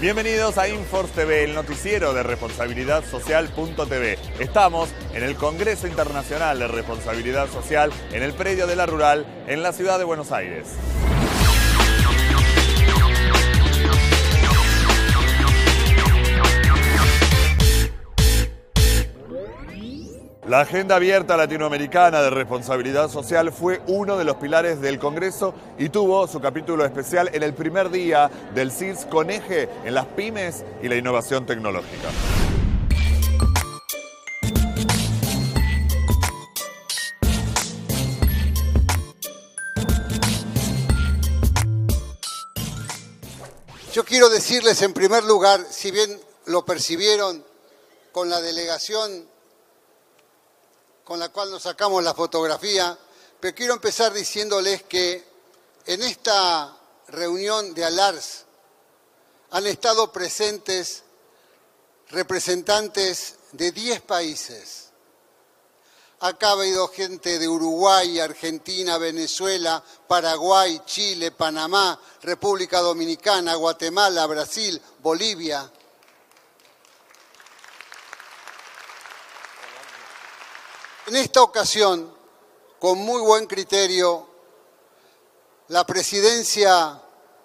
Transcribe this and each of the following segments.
Bienvenidos a Inforce TV, el noticiero de responsabilidad social.tv. Estamos en el Congreso Internacional de Responsabilidad Social en el predio de La Rural, en la ciudad de Buenos Aires. La Agenda Abierta Latinoamericana de Responsabilidad Social fue uno de los pilares del Congreso y tuvo su capítulo especial en el primer día del CIRS con eje en las pymes y la innovación tecnológica. Yo quiero decirles en primer lugar, si bien lo percibieron con la delegación con la cual nos sacamos la fotografía, pero quiero empezar diciéndoles que en esta reunión de ALARS han estado presentes representantes de 10 países. Acá ha habido gente de Uruguay, Argentina, Venezuela, Paraguay, Chile, Panamá, República Dominicana, Guatemala, Brasil, Bolivia. En esta ocasión, con muy buen criterio, la presidencia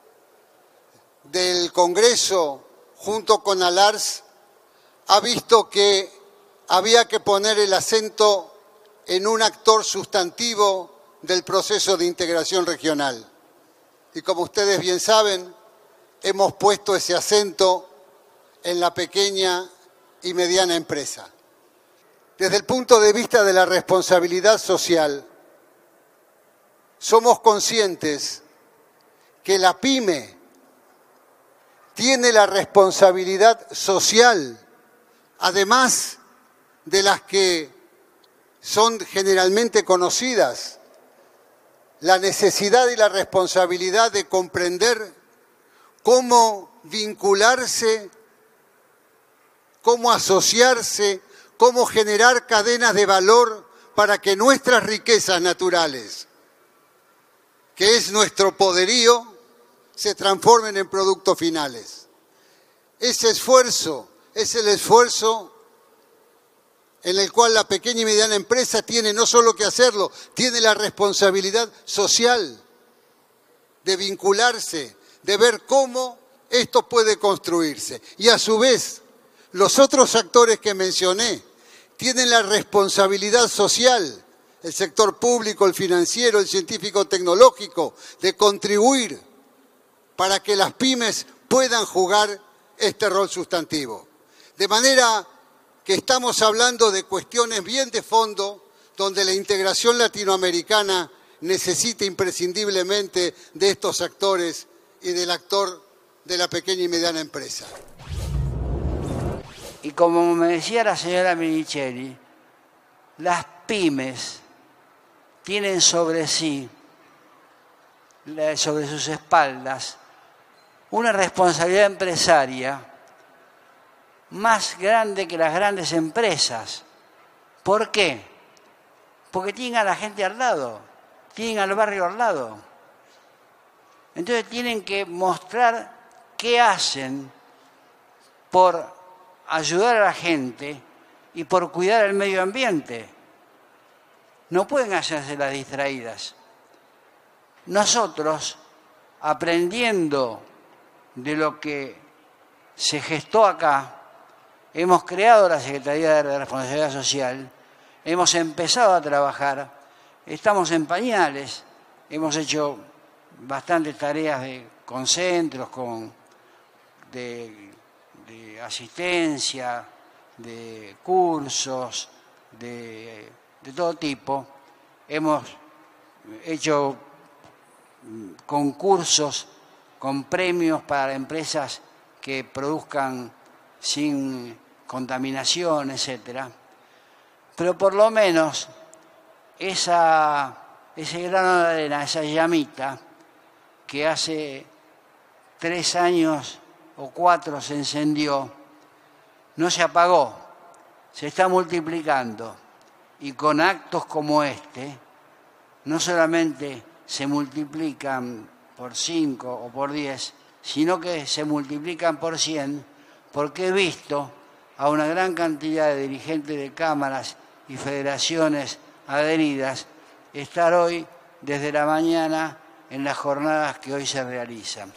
del Congreso, junto con ALARS, ha visto que había que poner el acento en un actor sustantivo del proceso de integración regional. Y como ustedes bien saben, hemos puesto ese acento en la pequeña y mediana empresa. Desde el punto de vista de la responsabilidad social, somos conscientes que la pyme tiene la responsabilidad social, además de las que son generalmente conocidas, la necesidad y la responsabilidad de comprender cómo vincularse, cómo asociarse, cómo generar cadenas de valor para que nuestras riquezas naturales, que es nuestro poderío, se transformen en productos finales. Ese esfuerzo es el esfuerzo en el cual la pequeña y mediana empresa tiene no solo que hacerlo, tiene la responsabilidad social de vincularse, de ver cómo esto puede construirse. Y a su vez, los otros actores que mencioné tienen la responsabilidad social, el sector público, el financiero, el científico-tecnológico, de contribuir para que las pymes puedan jugar este rol sustantivo. De manera que estamos hablando de cuestiones bien de fondo, donde la integración latinoamericana necesita imprescindiblemente de estos actores y del actor de la pequeña y mediana empresa. Y como me decía la señora Minichelli, las pymes tienen sobre sí, sobre sus espaldas, una responsabilidad empresaria más grande que las grandes empresas. ¿Por qué? Porque tienen a la gente al lado, tienen al barrio al lado. Entonces tienen que mostrar qué hacen por ayudar a la gente y por cuidar el medio ambiente. No pueden hacerse las distraídas. Nosotros, aprendiendo de lo que se gestó acá, hemos creado la Secretaría de Responsabilidad Social, hemos empezado a trabajar, estamos en pañales, hemos hecho bastantes tareas con centros, de asistencia, de cursos, de todo tipo. Hemos hecho concursos con premios para empresas que produzcan sin contaminación, etc. Pero por lo menos ese grano de arena, esa llamita que hace 3 años o 4 se encendió, no se apagó, se está multiplicando. Y con actos como este, no solamente se multiplican por 5 o por 10, sino que se multiplican por 100, porque he visto a una gran cantidad de dirigentes de cámaras y federaciones adheridas estar hoy desde la mañana en las jornadas que hoy se realizan.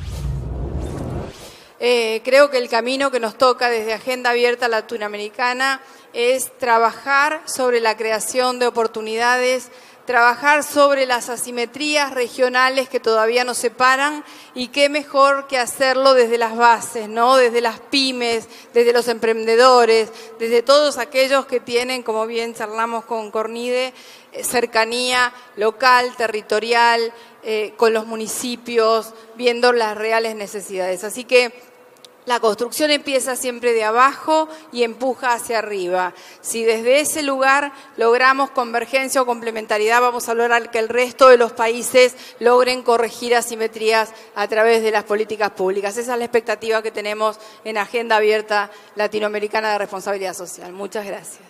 Creo que el camino que nos toca desde Agenda Abierta Latinoamericana es trabajar sobre la creación de oportunidades, trabajar sobre las asimetrías regionales que todavía nos separan, y qué mejor que hacerlo desde las bases, ¿no? Desde las pymes, desde los emprendedores, desde todos aquellos que tienen, como bien charlamos con Cornide, cercanía local, territorial, con los municipios, viendo las reales necesidades. Así que la construcción empieza siempre de abajo y empuja hacia arriba. Si desde ese lugar logramos convergencia o complementariedad, vamos a lograr que el resto de los países logren corregir asimetrías a través de las políticas públicas. Esa es la expectativa que tenemos en Agenda Abierta Latinoamericana de Responsabilidad Social. Muchas gracias.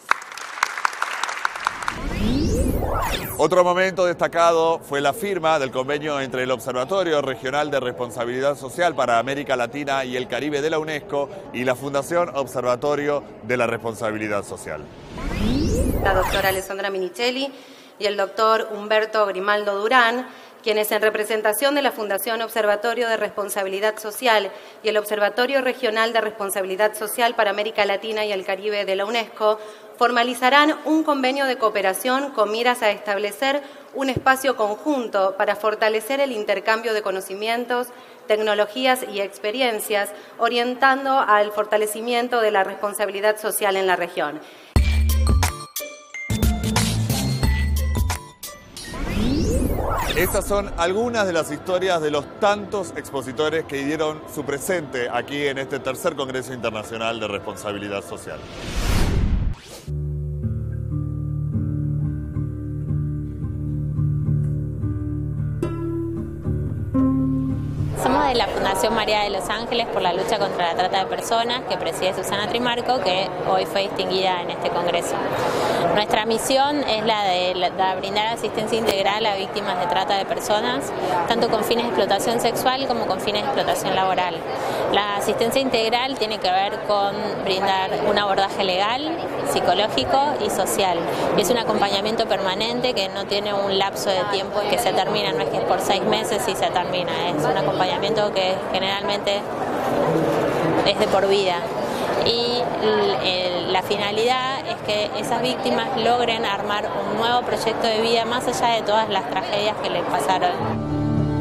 Otro momento destacado fue la firma del convenio entre el Observatorio Regional de Responsabilidad Social para América Latina y el Caribe de la UNESCO y la Fundación Observatorio de la Responsabilidad Social. La doctora Alessandra Minichelli y el doctor Humberto Grimaldo Durán, quienes en representación de la Fundación Observatorio de Responsabilidad Social y el Observatorio Regional de Responsabilidad Social para América Latina y el Caribe de la UNESCO, formalizarán un convenio de cooperación con miras a establecer un espacio conjunto para fortalecer el intercambio de conocimientos, tecnologías y experiencias, orientando al fortalecimiento de la responsabilidad social en la región. Estas son algunas de las historias de los tantos expositores que dieron su presente aquí en este tercer Congreso Internacional de Responsabilidad Social. Somos de la Fundación María de los Ángeles por la lucha contra la trata de personas, que preside Susana Trimarco, que hoy fue distinguida en este congreso. Nuestra misión es la de brindar asistencia integral a víctimas de trata de personas, tanto con fines de explotación sexual como con fines de explotación laboral. La asistencia integral tiene que ver con brindar un abordaje legal, psicológico y social. Es un acompañamiento permanente que no tiene un lapso de tiempo que se termina, no es que es por 6 meses y se termina, es un acompañamiento que generalmente es de por vida. Y la finalidad es que esas víctimas logren armar un nuevo proyecto de vida más allá de todas las tragedias que les pasaron.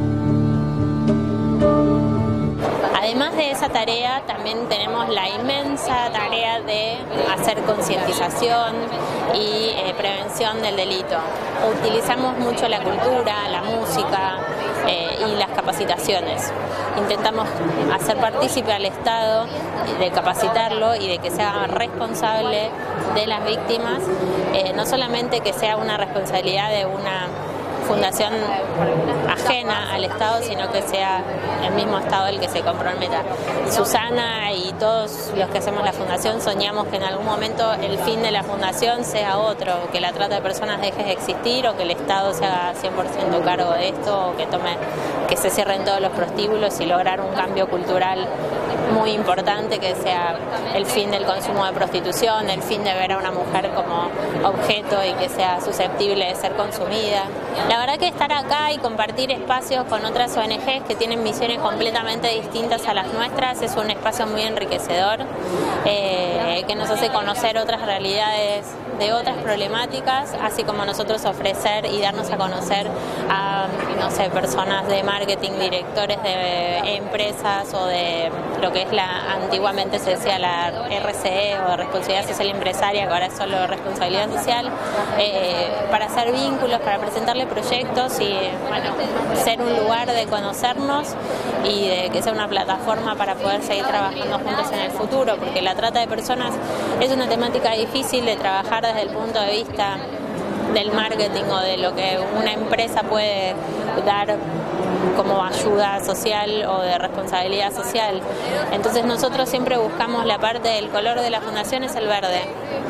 Además de esa tarea, también tenemos la inmensa tarea de hacer concientización y prevención del delito. Utilizamos mucho la cultura, la música y las capacitaciones. Intentamos hacer partícipe al Estado, de capacitarlo y de que sea responsable de las víctimas, no solamente que sea una responsabilidad de una fundación ajena al Estado, sino que sea el mismo Estado el que se comprometa. Susana y todos los que hacemos la fundación soñamos que en algún momento el fin de la fundación sea otro, que la trata de personas deje de existir o que el Estado se haga 100% cargo de esto, o que se cierren todos los prostíbulos y lograr un cambio cultural muy importante, que sea el fin del consumo de prostitución, el fin de ver a una mujer como objeto y que sea susceptible de ser consumida. La verdad que estar acá y compartir espacios con otras ONGs que tienen misiones completamente distintas a las nuestras es un espacio muy enriquecedor, que nos hace conocer otras realidades de otras problemáticas, así como nosotros ofrecer y darnos a conocer a, no sé, personas de marketing, directores de empresas o de lo que es antiguamente se decía la RCE o de responsabilidad social empresaria, que ahora es solo responsabilidad social, para hacer vínculos, para presentarle proyectos y, bueno, ser un lugar de conocernos y de que sea una plataforma para poder seguir trabajando juntos en el futuro, porque la trata de personas es una temática difícil de trabajar desde el punto de vista del marketing o de lo que una empresa puede dar como ayuda social o de responsabilidad social. Entonces nosotros siempre buscamos la parte del color de la fundación es el verde.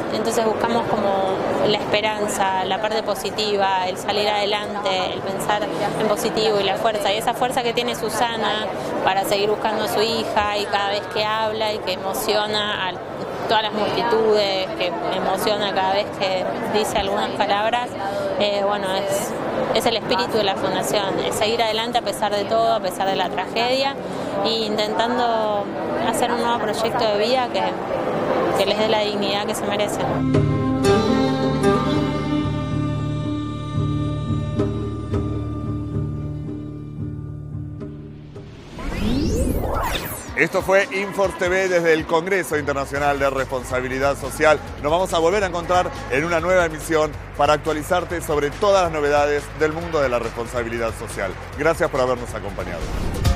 entonces buscamos como la esperanza, la parte positiva, el salir adelante, el pensar en positivo y la fuerza. Y esa fuerza que tiene Susana para seguir buscando a su hija y cada vez que habla y que emociona a todas las multitudes, que emociona cada vez que dice algunas palabras, bueno, es el espíritu de la Fundación, es seguir adelante a pesar de todo, a pesar de la tragedia, e intentando hacer un nuevo proyecto de vida que les dé la dignidad que se merecen. Esto fue Inforce TV desde el Congreso Internacional de Responsabilidad Social. Nos vamos a volver a encontrar en una nueva emisión para actualizarte sobre todas las novedades del mundo de la responsabilidad social. Gracias por habernos acompañado.